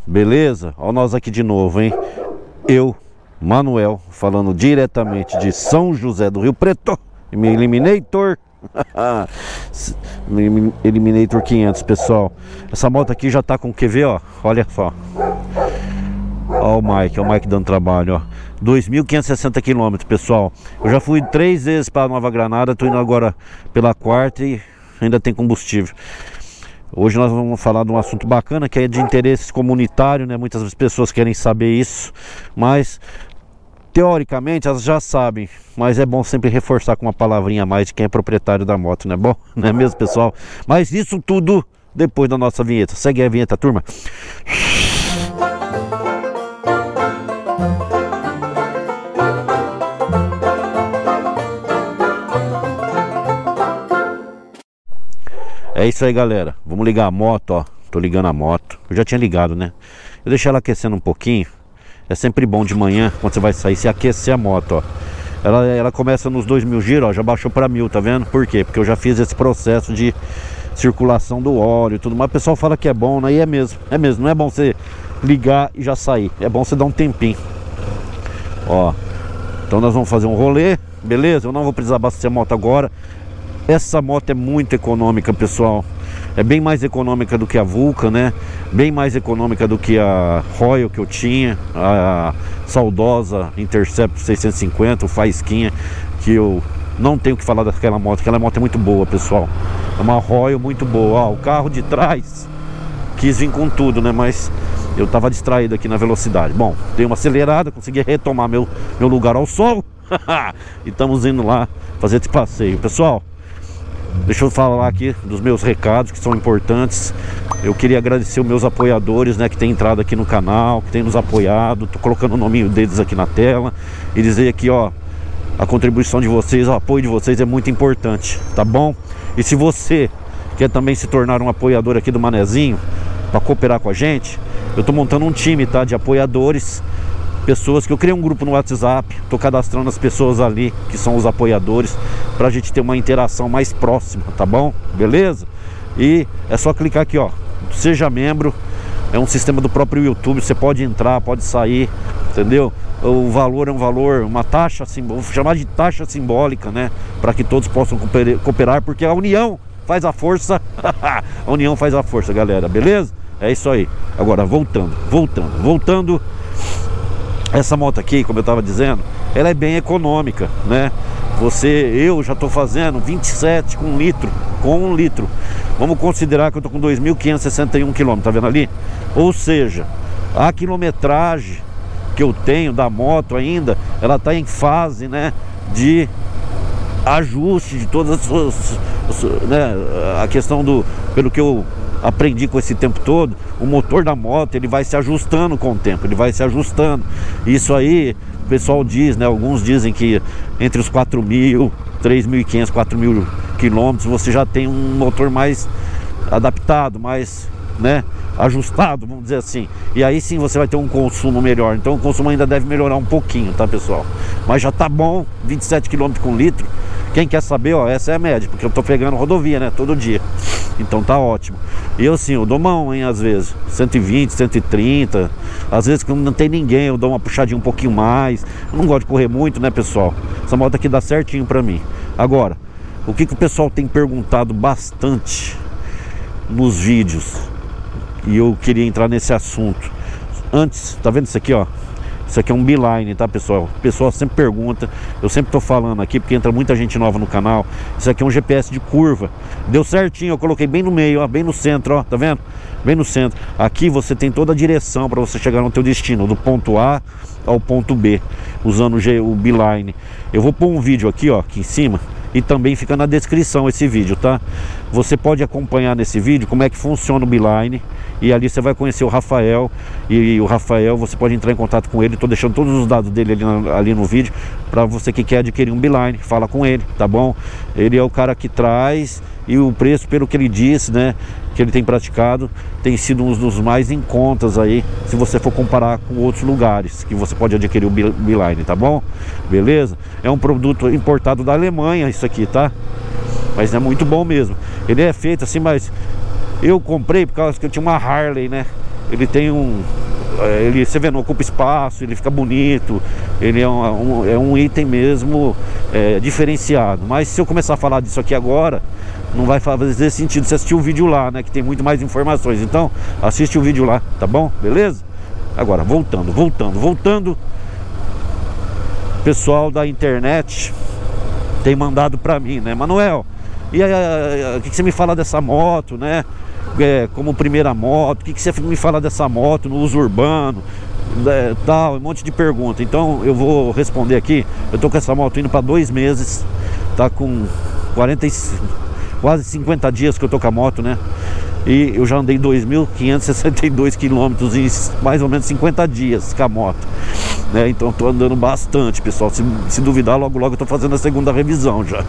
Beleza? Olha nós aqui de novo, hein? Eu, Manuel, falando diretamente de São José do Rio Preto, Eliminator. Eliminator 500, pessoal. Essa moto aqui já tá com QV, ó. Olha só. Ó o Mike dando trabalho, ó. 2.560 km, pessoal. Eu já fui 3 vezes para Nova Granada, tô indo agora pela 4ª e ainda tem combustível. Hoje nós vamos falar de um assunto bacana que é de interesse comunitário, né? Muitas pessoas querem saber isso, mas teoricamente elas já sabem, mas é bom sempre reforçar com uma palavrinha a mais de quem é proprietário da moto, não é bom? Não é mesmo, pessoal? Mas isso tudo depois da nossa vinheta. Segue a vinheta, turma. É isso aí, galera. Vamos ligar a moto, ó. Tô ligando a moto. Eu já tinha ligado, né? Eu deixei ela aquecendo um pouquinho. É sempre bom de manhã, quando você vai sair, se aquecer a moto, ó. Ela começa nos 2.000 giros, ó. Já baixou pra 1.000, tá vendo? Por quê? Porque eu já fiz esse processo de circulação do óleo e tudo mais. O pessoal fala que é bom, né? E é mesmo. É mesmo. Não é bom você ligar e já sair. É bom você dar um tempinho. Ó. Então nós vamos fazer um rolê. Beleza? Eu não vou precisar abastecer a moto agora. Essa moto é muito econômica, pessoal. É bem mais econômica do que a Vulcan, né? Bem mais econômica do que a Royal que eu tinha, a saudosa Intercept 650, o Faísquinha, que eu não tenho o que falar daquela moto. Aquela moto é muito boa, pessoal. É uma Royal muito boa. Ó, o carro de trás quis vir com tudo, né? Mas eu tava distraído aqui na velocidade. Bom, dei uma acelerada, consegui retomar meu lugar ao sol. E estamos indo lá fazer esse passeio, pessoal. Deixa eu falar aqui dos meus recados que são importantes. Eu queria agradecer os meus apoiadores, né, que tem entrado aqui no canal, que tem nos apoiado. Tô colocando o nominho deles aqui na tela e dizer aqui, ó, a contribuição de vocês, o apoio de vocês é muito importante, tá bom? E se você quer também se tornar um apoiador aqui do Manezinho, para cooperar com a gente, eu tô montando um time, tá, de apoiadores. Pessoas que eu criei um grupo no WhatsApp, tô cadastrando as pessoas ali que são os apoiadores, pra gente ter uma interação mais próxima, tá bom? Beleza? E é só clicar aqui, ó, seja membro. É um sistema do próprio YouTube, você pode entrar, pode sair, entendeu? O valor é um valor, uma taxa, vou chamar de taxa simbólica, né? Para que todos possam cooperar, porque a união faz a força. A união faz a força, galera, beleza? É isso aí. Agora, voltando. Essa moto aqui, como eu estava dizendo, ela é bem econômica, né? Eu já estou fazendo 27 com 1 litro. Vamos considerar que eu estou com 2.561 km, tá vendo ali? Ou seja, a quilometragem que eu tenho da moto ainda, ela está em fase, né, de ajuste de todas as suas, né, a questão do, pelo que eu aprendi com esse tempo todo, o motor da moto ele vai se ajustando com o tempo, ele vai se ajustando. Isso aí, o pessoal diz, né? Alguns dizem que entre os 4.000, 3.500, 4.000 quilômetros você já tem um motor mais adaptado, mais, né, ajustado, vamos dizer assim. E aí sim você vai ter um consumo melhor. Então o consumo ainda deve melhorar um pouquinho, tá, pessoal? Mas já tá bom, 27 km com litro. Quem quer saber, ó, essa é a média, porque eu tô pegando rodovia, né, todo dia. Então tá ótimo. E eu assim, eu dou mão, hein, às vezes 120, 130. Às vezes quando não tem ninguém, eu dou uma puxadinha um pouquinho mais. Eu não gosto de correr muito, né, pessoal? Essa moto aqui dá certinho pra mim. Agora, o que o pessoal tem perguntado bastante nos vídeos, e eu queria entrar nesse assunto. Antes, tá vendo isso aqui, ó? Isso aqui é um Beeline, tá, pessoal? O pessoal sempre pergunta, eu sempre tô falando aqui, porque entra muita gente nova no canal. Isso aqui é um GPS de curva. Deu certinho, eu coloquei bem no meio, ó, bem no centro, ó, tá vendo? Bem no centro. Aqui você tem toda a direção para você chegar no teu destino, do ponto A ao ponto B, usando o Beeline. Eu vou pôr um vídeo aqui, ó, aqui em cima, e também fica na descrição esse vídeo, tá? Você pode acompanhar nesse vídeo como é que funciona o Beeline, e ali você vai conhecer o Rafael, e o Rafael, você pode entrar em contato com ele. Estou deixando todos os dados dele ali no vídeo, para você que quer adquirir um Beeline, fala com ele, tá bom? Ele é o cara que traz, e o preço, pelo que ele disse, né, que ele tem praticado, tem sido um dos mais em contas aí, se você for comparar com outros lugares que você pode adquirir o Beeline, tá bom? Beleza? É um produto importado da Alemanha isso aqui, tá? Mas é muito bom mesmo. Ele é feito assim, mas eu comprei por causa que eu tinha uma Harley, né? ele tem você vê, não ocupa espaço, ele fica bonito, ele é um item mesmo diferenciado. Mas se eu começar a falar disso aqui agora, não vai fazer sentido você assistir o vídeo lá, né, que tem muito mais informações. Então assiste o vídeo lá, tá bom? Beleza? Agora, voltando, pessoal da internet tem mandado pra mim, né, Manuel, e aí, o que você me fala dessa moto, né? Como primeira moto, o que você me fala dessa moto no uso urbano, tal, um monte de pergunta. Então eu vou responder aqui. Eu tô com essa moto indo para 2 meses, tá com 45, quase 50 dias que eu tô com a moto, né? E eu já andei 2.562 quilômetros em mais ou menos 50 dias com a moto, né? Então eu tô andando bastante, pessoal. Se duvidar, logo eu tô fazendo a segunda revisão já.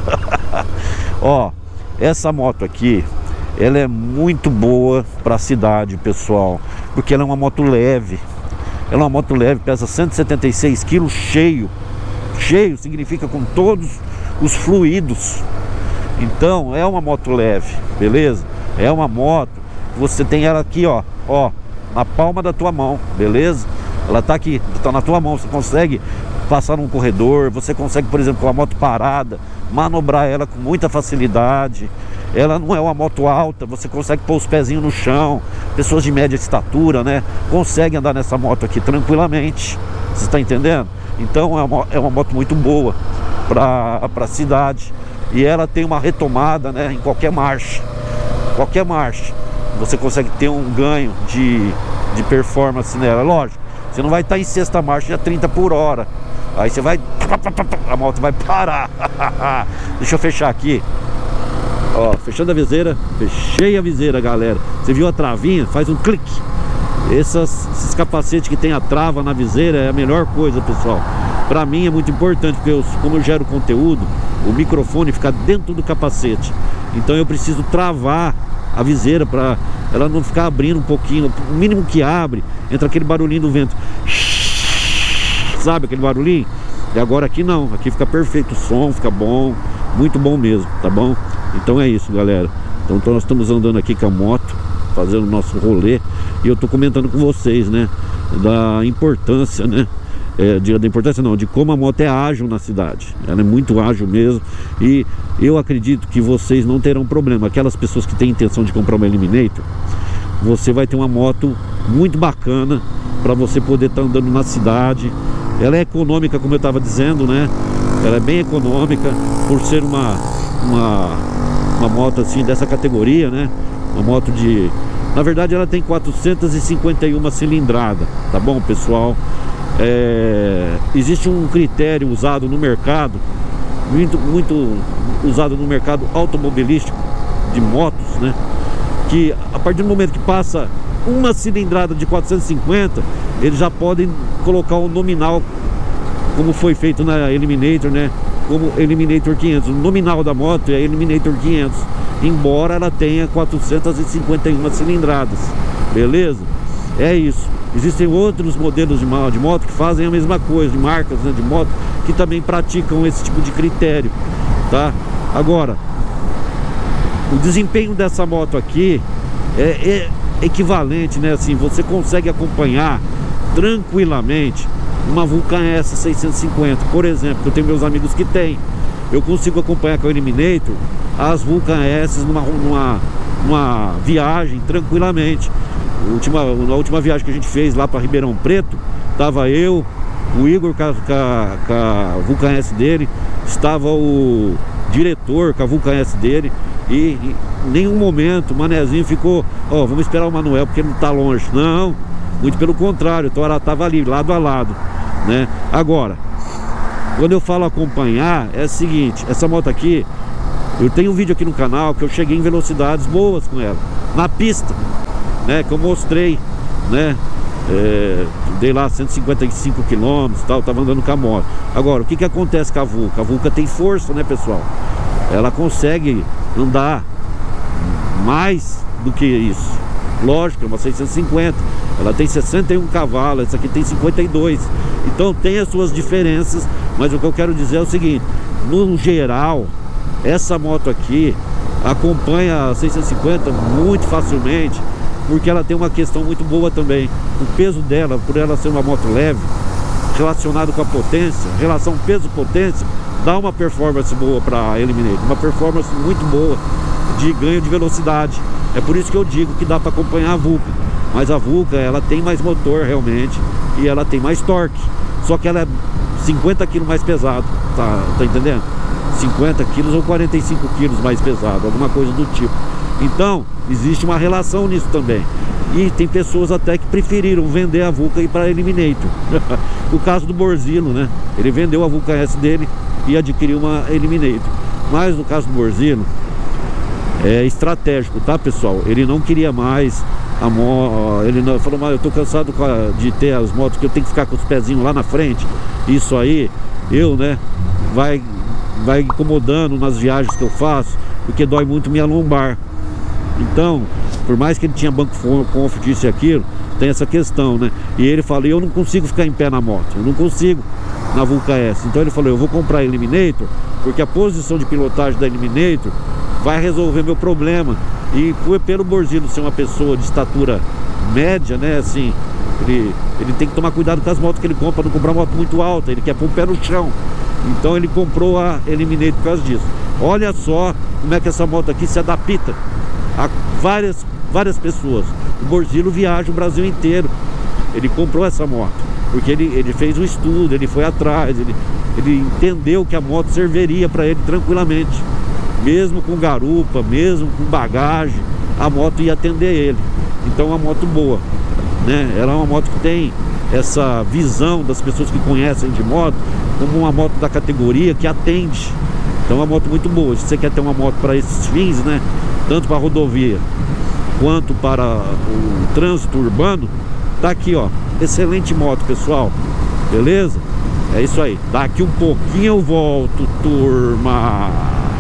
Ó, essa moto aqui, ela é muito boa para a cidade, pessoal, porque ela é uma moto leve. Ela é uma moto leve, pesa 176 kg cheio. Cheio significa com todos os fluidos. Então é uma moto leve, beleza? É uma moto, você tem ela aqui, ó, na palma da tua mão, beleza? Ela tá aqui, tá na tua mão, você consegue passar num corredor, você consegue, por exemplo, com a moto parada, manobrar ela com muita facilidade. Ela não é uma moto alta, você consegue pôr os pezinhos no chão. Pessoas de média estatura, né, conseguem andar nessa moto aqui tranquilamente. Você está entendendo? Então é uma moto muito boa para a cidade. E ela tem uma retomada, né, em qualquer marcha. Qualquer marcha você consegue ter um ganho de performance nela. Lógico, você não vai estar em sexta marcha a 30 por hora. Aí você vai, a moto vai parar. Deixa eu fechar aqui. Ó, fechando a viseira, fechei a viseira, galera. Você viu a travinha? Faz um clique. Esses capacetes que tem a trava na viseira é a melhor coisa, pessoal. Pra mim é muito importante, porque como eu gero conteúdo, o microfone fica dentro do capacete. Então eu preciso travar a viseira para ela não ficar abrindo um pouquinho. O mínimo que abre, entra aquele barulhinho do vento. Sabe aquele barulhinho? E agora aqui não, aqui fica perfeito o som, fica bom, muito bom mesmo, tá bom? Então é isso, galera. Então nós estamos andando aqui com a moto, fazendo o nosso rolê. E eu tô comentando com vocês, né, da importância, né, da importância não, de como a moto é ágil na cidade. Ela é muito ágil mesmo. E eu acredito que vocês não terão problema. Aquelas pessoas que têm intenção de comprar uma Eliminator, você vai ter uma moto muito bacana para você poder estar andando na cidade. Ela é econômica, como eu estava dizendo, né? Ela é bem econômica por ser uma moto assim dessa categoria, né? Uma moto de... Na verdade ela tem 451 cilindrada, tá bom, pessoal? Existe um critério usado no mercado, muito usado no mercado automobilístico de motos, né? Que a partir do momento que passa uma cilindrada de 450, eles já podem colocar o nominal, como foi feito na Eliminator, né? Como Eliminator 500. O nominal da moto é Eliminator 500, embora ela tenha 451 cilindradas, beleza? É isso. Existem outros modelos de moto que fazem a mesma coisa, de marcas, né, de moto, que também praticam esse tipo de critério, tá? Agora, o desempenho dessa moto aqui é equivalente, né? Assim, você consegue acompanhar tranquilamente uma Vulcan S 650, por exemplo, que eu tenho meus amigos que tem. Eu consigo acompanhar com a Eliminator as Vulcan S numa viagem tranquilamente. Na última viagem que a gente fez lá para Ribeirão Preto, tava eu, o Igor com a Vulcan S dele, estava o diretor com a Vulcan S dele, e em nenhum momento o manezinho ficou, ó, vamos esperar o Manuel porque ele não tá longe. Não, muito pelo contrário, então ela tava ali, lado a lado, né? Agora, quando eu falo acompanhar, é o seguinte, essa moto aqui, eu tenho um vídeo aqui no canal que eu cheguei em velocidades boas com ela, na pista, né, que eu mostrei, né? Dei lá 155 km, tal, tava andando com a moto. Agora, o que acontece com a Vulcan? A Vulcan tem força, né, pessoal? Ela consegue andar mais do que isso. Lógico, é uma 650, ela tem 61 cavalos, essa aqui tem 52. Então tem as suas diferenças, mas o que eu quero dizer é o seguinte: no geral, essa moto aqui acompanha a 650 muito facilmente, porque ela tem uma questão muito boa também. O peso dela, por ela ser uma moto leve, relacionado com a potência, relação peso-potência, dá uma performance boa para a Eliminator, uma performance muito boa de ganho de velocidade. É por isso que eu digo que dá para acompanhar a Vulcan. Mas a Vulcan, ela tem mais motor realmente e ela tem mais torque. Só que ela é 50 kg mais pesado, tá entendendo? 50 kg ou 45 kg mais pesado, alguma coisa do tipo. Então, existe uma relação nisso também. E tem pessoas até que preferiram vender a Vulcan e ir para a Eliminator. O caso do Borzilo, né? Ele vendeu a Vulcan S dele e adquiriu uma Eliminator. Mas no caso do Borzilo, é estratégico, tá, pessoal? Ele não queria mais a moto. Ele não, falou, mas eu tô cansado de ter as motos que eu tenho que ficar com os pezinhos lá na frente. Isso aí, né, vai incomodando nas viagens que eu faço, porque dói muito minha lombar. Então, por mais que ele tinha banco comfort, isso e aquilo, tem essa questão, né? E ele falou, eu não consigo ficar em pé na moto, eu não consigo na Vulcan S. Então ele falou, eu vou comprar a Eliminator, porque a posição de pilotagem da Eliminator vai resolver meu problema. E pelo Borzilo ser uma pessoa de estatura média, né, assim, ele tem que tomar cuidado com as motos que ele compra, não comprar moto muito alta, ele quer pôr o pé no chão. Então ele comprou a Eliminator por causa disso. Olha só como é que essa moto aqui se adapta a várias pessoas. O Borzilo viaja o Brasil inteiro. Ele comprou essa moto porque ele fez um estudo, ele foi atrás, ele entendeu que a moto serviria para ele tranquilamente. Mesmo com garupa, mesmo com bagagem, a moto ia atender ele. Então é uma moto boa, né? Ela é uma moto que tem essa visão das pessoas que conhecem de moto como uma moto da categoria que atende. Então é uma moto muito boa. Se você quer ter uma moto para esses fins, né, tanto para rodovia quanto para o trânsito urbano, tá aqui, ó, excelente moto, pessoal. Beleza? É isso aí. Daqui um pouquinho eu volto, turma.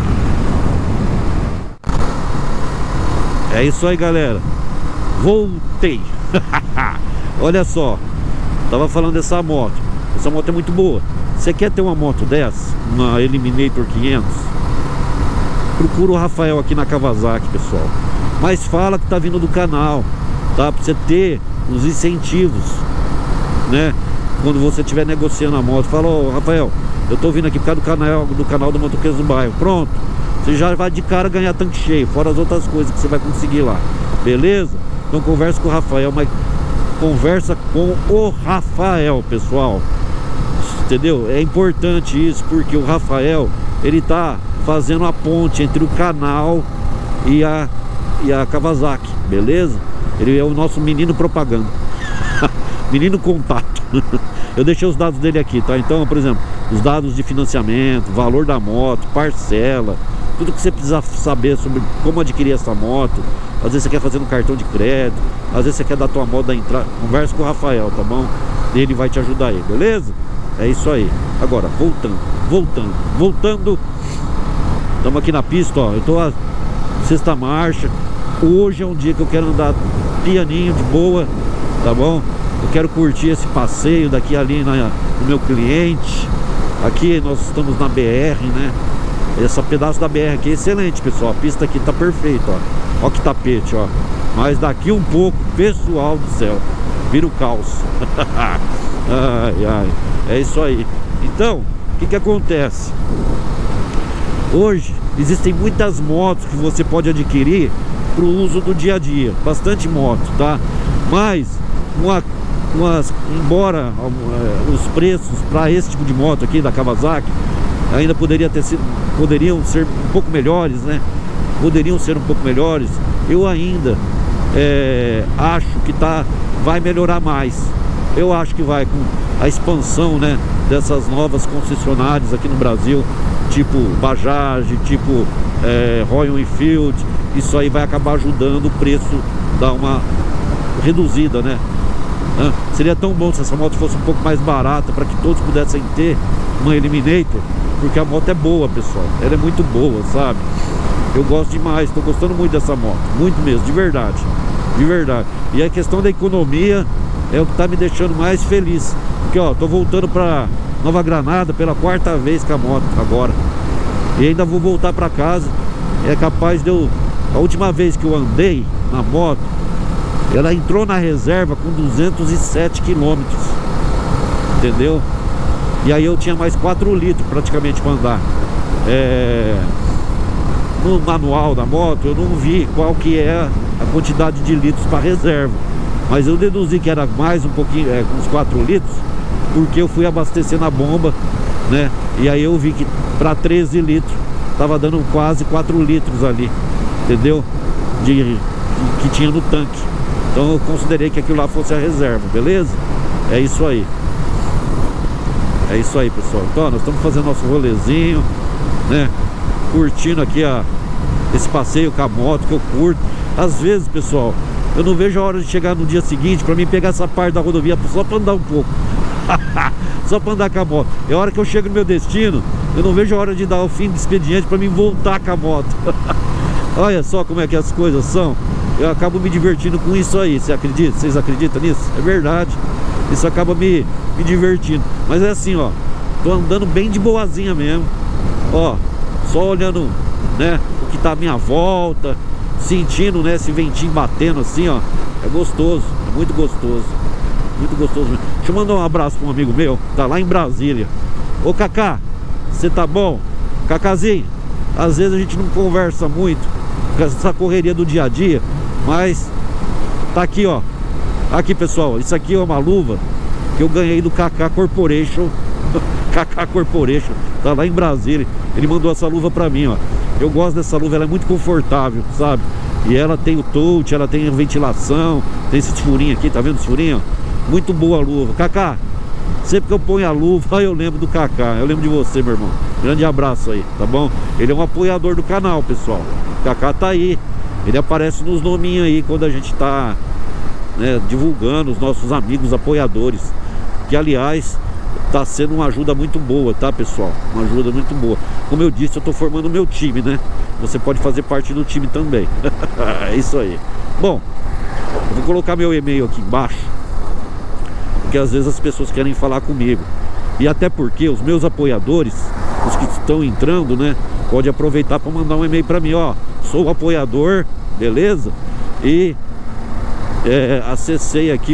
É isso aí, galera. Voltei. Olha só, tava falando dessa moto. Essa moto é muito boa. Você quer ter uma moto dessa, uma Eliminator 500? Procura o Rafael aqui na Kawasaki, pessoal. Mas fala que tá vindo do canal, tá? Pra você ter os incentivos, né? Quando você estiver negociando a moto, fala, ô Rafael, eu tô vindo aqui por causa do canal do Motoqueiros do Bairro. Pronto, você já vai de cara ganhar tanque cheio, fora as outras coisas que você vai conseguir lá. Beleza? Então conversa com o Rafael, mas conversa com o Rafael, pessoal. Entendeu? É importante isso, porque o Rafael, ele tá fazendo a ponte entre o canal e a Kawasaki, beleza? Ele é o nosso menino propaganda. Menino contato. Eu deixei os dados dele aqui, tá? Então, por exemplo, os dados de financiamento, valor da moto, parcela, tudo que você precisa saber sobre como adquirir essa moto. Às vezes você quer fazer no cartão de crédito, às vezes você quer dar tua moto da entrada. Conversa com o Rafael, tá bom? Ele vai te ajudar aí, beleza? É isso aí. Agora, voltando. Estamos aqui na pista, ó. Eu tô a sexta marcha. Hoje é um dia que eu quero andar pianinho, de boa, tá bom? Eu quero curtir esse passeio daqui ali no meu cliente. Aqui nós estamos na BR, né? Esse pedaço da BR aqui é excelente, pessoal. A pista aqui tá perfeita, ó. Ó que tapete, ó. Mas daqui um pouco, pessoal do céu, vira o caos. Ai, ai. É isso aí. Então, o que acontece? Hoje existem muitas motos que você pode adquirir para o uso do dia a dia. Bastante moto, tá? Mas embora os preços para esse tipo de moto aqui da Kawasaki ainda poderiam ser um pouco melhores, né? Poderiam ser um pouco melhores. Eu ainda acho que vai melhorar mais. Eu acho que vai, com a expansão, né, dessas novas concessionárias aqui no Brasil, tipo Bajaj, tipo Royal Enfield. Isso aí vai acabar ajudando o preço, dar uma reduzida, né? Seria tão bom se essa moto fosse um pouco mais barata, para que todos pudessem ter uma Eliminator, porque a moto é boa, pessoal. Ela é muito boa, sabe? Eu gosto demais, estou gostando muito dessa moto, muito mesmo, de verdade, de verdade. E a questão da economia é o que está me deixando mais feliz, porque ó, tô voltando para Nova Granada pela 4ª vez com a moto agora, e ainda vou voltar para casa. É capaz de a última vez que eu andei na moto Ela entrou na reserva com 207 quilômetros, entendeu? E aí eu tinha mais 4 litros praticamente para andar. No manual da moto eu não vi qual que é a quantidade de litros para reserva, mas eu deduzi que era mais um pouquinho, uns 4 litros, porque eu fui abastecer na bomba, né? E aí eu vi que para 13 litros tava dando quase 4 litros ali, entendeu? Que tinha no tanque. Então eu considerei que aquilo lá fosse a reserva, beleza? É isso aí. É isso aí, pessoal. Então nós estamos fazendo nosso rolezinho, né? Curtindo aqui esse passeio com a moto que eu curto. Às vezes, pessoal, eu não vejo a hora de chegar no dia seguinte para mim pegar essa parte da rodovia só para andar um pouco. Só para andar com a moto. É a hora que eu chego no meu destino, eu não vejo a hora de dar o fim do expediente para mim voltar com a moto. Olha só como é que as coisas são. Eu acabo me divertindo com isso aí. Você acredita? Vocês acreditam nisso? É verdade. Isso acaba me divertindo. Mas é assim, ó, tô andando bem de boazinha mesmo. Ó, só olhando, né, o que tá à minha volta, sentindo, né, esse ventinho batendo assim, ó. É gostoso, é muito gostoso. Muito gostoso mesmo. Deixa eu mandar um abraço para um amigo meu, tá lá em Brasília. Ô Cacá, você tá bom? Cacazinho, às vezes a gente não conversa muito com essa correria do dia a dia, mas tá aqui, ó. Aqui, pessoal, isso aqui é uma luva que eu ganhei do Kaká Corporation. Kaká Corporation, tá lá em Brasília. Ele mandou essa luva pra mim, ó. Eu gosto dessa luva, ela é muito confortável, sabe? E ela tem o touch, ela tem a ventilação, tem esses furinhos aqui, tá vendo os furinhos? Muito boa a luva. Kaká, sempre que eu ponho a luva, eu lembro do Kaká. Eu lembro de você, meu irmão. Grande abraço aí, tá bom? Ele é um apoiador do canal, pessoal. O Kaká tá aí. Ele aparece nos nominhos aí quando a gente tá, né, divulgando os nossos amigos apoiadores. Que, aliás, tá sendo uma ajuda muito boa, tá, pessoal? Uma ajuda muito boa. Como eu disse, eu tô formando o meu time, né? Você pode fazer parte do time também. É isso aí. Bom, eu vou colocar meu e-mail aqui embaixo, porque às vezes as pessoas querem falar comigo. E até porque os meus apoiadores, os que estão entrando, né, pode aproveitar para mandar um e-mail para mim, ó. Sou apoiador, beleza? E acessei aqui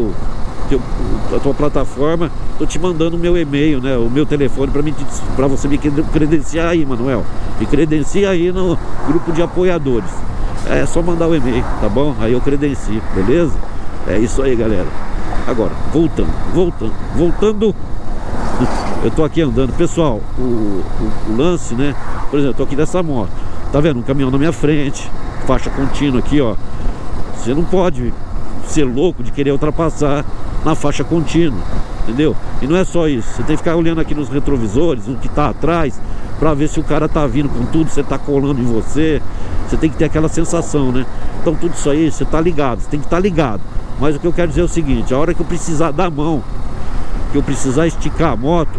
a tua plataforma, tô te mandando o meu e-mail, né, o meu telefone para você me credenciar aí, Manuel. Me credencia aí no grupo de apoiadores. É só mandar o e-mail, tá bom? Aí eu credencio, beleza? É isso aí, galera. Agora, voltando, eu tô aqui andando, pessoal, o lance, né? Por exemplo, eu tô aqui nessa moto, tá vendo? Um caminhão na minha frente, faixa contínua aqui, ó. Você não pode ser louco de querer ultrapassar na faixa contínua, entendeu? E não é só isso, você tem que ficar olhando aqui nos retrovisores, o que tá atrás, pra ver se o cara tá vindo com tudo, você tá colando em você. Você tem que ter aquela sensação, né? Então tudo isso aí, você tá ligado, você tem que estar ligado. Mas o que eu quero dizer é o seguinte: a hora que eu precisar dar mão, que eu precisar esticar a moto,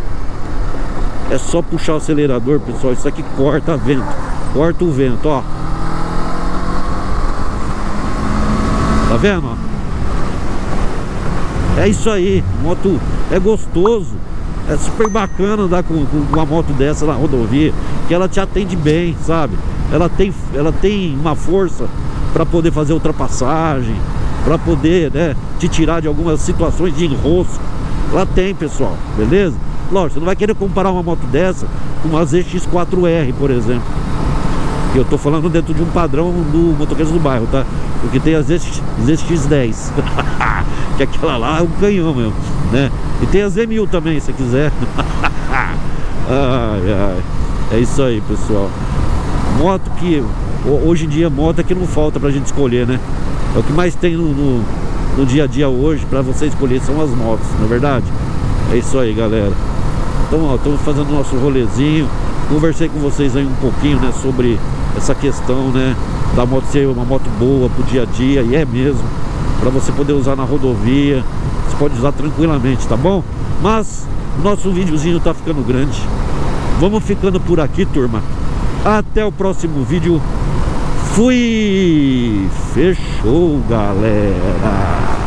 é só puxar o acelerador, pessoal. Isso aqui corta vento, corta o vento, ó. Tá vendo, ó? É isso aí, moto é gostoso. É super bacana andar com uma moto dessa na rodovia, que ela te atende bem, sabe? Ela tem uma força para poder fazer ultrapassagem, para poder, né, te tirar de algumas situações de enrosco. Ela tem, pessoal, beleza? Lógico, você não vai querer comparar uma moto dessa com uma ZX4R, por exemplo. Eu tô falando dentro de um padrão do motoqueiro do bairro, tá? Porque tem a ZX10 que aquela lá é um canhão mesmo, né? E tem a Z1000 também, se quiser. É isso aí, pessoal. Moto que hoje em dia, moto é que não falta pra gente escolher, né? É o que mais tem no dia a dia hoje pra você escolher, são as motos, não é verdade? É isso aí, galera. Então, ó, estamos fazendo nosso rolezinho. Conversei com vocês aí um pouquinho, né, sobre essa questão, né, da moto ser uma moto boa pro dia a dia, e é mesmo, para você poder usar na rodovia. Você pode usar tranquilamente, tá bom? Mas o nosso videozinho tá ficando grande. Vamos ficando por aqui, turma. Até o próximo vídeo. Fui! Fechou, galera!